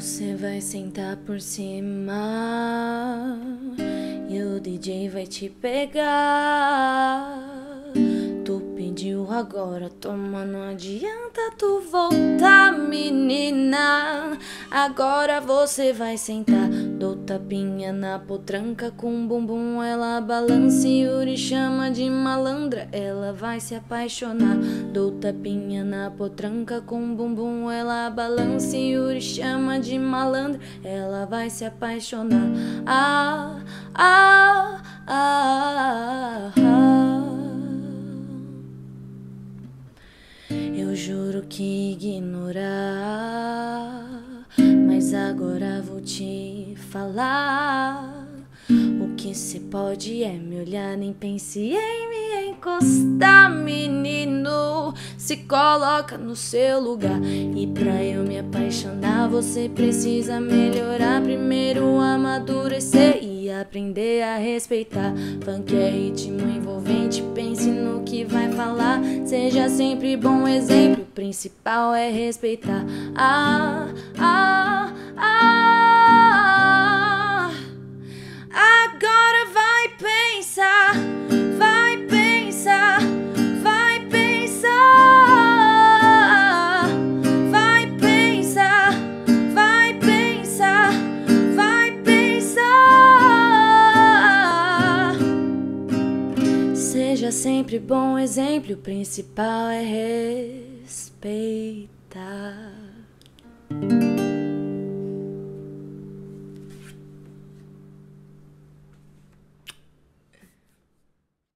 Você vai sentar por cima e o DJ vai te pegar. Tu pediu agora, toma, não adianta tu voltar, menina. Agora você vai sentar. Dou tapinha na potranca com bumbum, ela balança e Yuri chama de malandra, ela vai se apaixonar. Dou tapinha na potranca com bumbum, ela balança e Yuri chama de malandra, ela vai se apaixonar. Ah, ah, ah, ah. Eu juro que ignorar, mas agora vou te falar. O que cê pode é me olhar, nem pense em me encostar, menino. Se coloca no seu lugar. E pra eu me apaixonar, você precisa melhorar. Primeiro amadurecer e aprender a respeitar. Funk é ritmo envolvente, pense no que vai falar. Seja sempre bom exemplo, o principal é respeitar. Ah, ah, ah. Agora vai pensar, vai pensar, vai pensar, vai pensar, vai pensar, vai pensar. Seja sempre bom exemplo, o principal é respeitar.